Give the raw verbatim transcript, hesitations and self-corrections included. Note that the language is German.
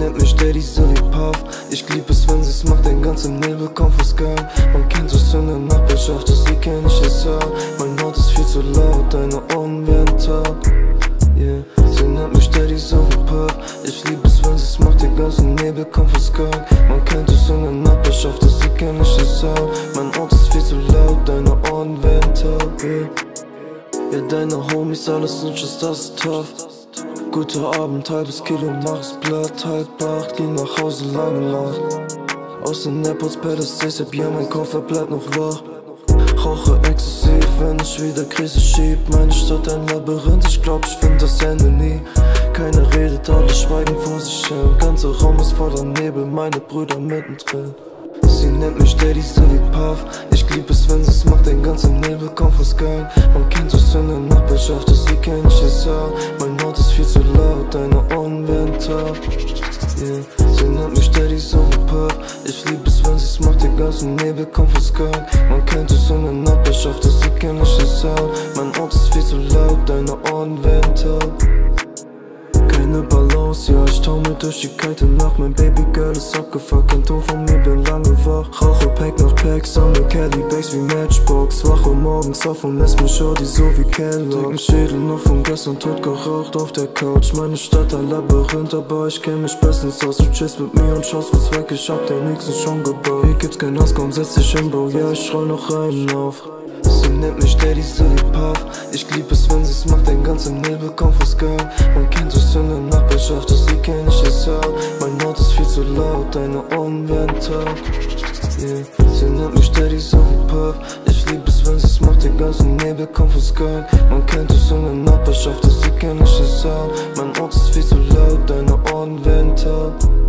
nennt mich Daddy so wie Puff. Ich lieb es, wenn sie's macht, den ganzen Nebel kommt vors Gang. Man kennt es in der Nachbarschaft, doch sie kenn ich es auch. Mein Ort ist viel zu laut, deine Ohren werden taub. Yeah, sie nennt mich Daddy so wie Puff. Ich lieb es, wenn sie's macht, den ganzen Nebel kommt vors Gang. Man kennt es in der Nachbarschaft, doch sie kenn ich es auch. Mein Ort ist viel zu laut, deine Ohren werden taub. Yeah, ja, deine Homies, alles sind just, das ist tough. Guter Abend, halbes Kilo, mach's platt, halb acht, geh nach Hause, lange Nacht. Aus den Airports per das Deshalb, ja, mein Koffer bleibt noch wach. Rauche exzessiv, wenn ich wieder Krise schieb. Meine Stadt ein Labyrinth, ich glaub, ich find das Ende nie. Keiner redet, alle schweigen vor sich hin. Ganzer Raum ist voller Nebel, meine Brüder mittendrin. Sie nennt mich Daddy so wie Puff. Ich lieb es, wenn sie's macht, den ganzen Nebel kommt vors Gang. Man kennt es in der Nachbarschaft, doch sie kenn ich es auch. Mein Ort ist viel zu laut, deine Ohren werden taub. Yeah, sie nennt mich Daddy so wie Puff. Ich lieb es, wenn sie's macht, den ganzen Nebel kommt vors Gang. Man kennt es in der Nachbarschaft, doch sie kenn ich es auch. Mein Ort ist viel zu laut, deine Ohren werden taub. Keine Balance, ja, ich taumel durch die kalte Nacht. Mein Babygirl ist abgefuckt, kein Ton von mir, bin lange wach. Rauche Pack nach Pack, sammle Caddy Bags wie Matchbox. Wache morgens auf und lässt mich Shorty so wie Kellogg. Dicken Schädel noch von gestern, tot geraucht auf der Couch. Meine Stadt ein Labyrinth, aber ich kenn mich bestens aus. Du chillst mit mir und schaust was weg, ich hab den nächsten schon gebaut. Hier gibt's kein Hass, komm, setz dich im Bau, ja, ich roll noch einen auf. Sie nennt mich Daddy so wie Puff. Ich lieb es, wenn sie's macht, den ganzen Nebel kommt vors Gang. Man kennt es in der Nachbarschaft, doch sie kenn ich es auch. Mein Ort ist viel zu laut, deine Ohren werden taub. Yeah, sie nennt mich Daddy so wie Puff. Ich lieb es, wenn sie's macht, den ganzen Nebel kommt vors Gang. Man kennt es in der Nachbarschaft, doch sie kenn ich es auch. Mein Ort ist viel zu laut, deine Ohren werden taub.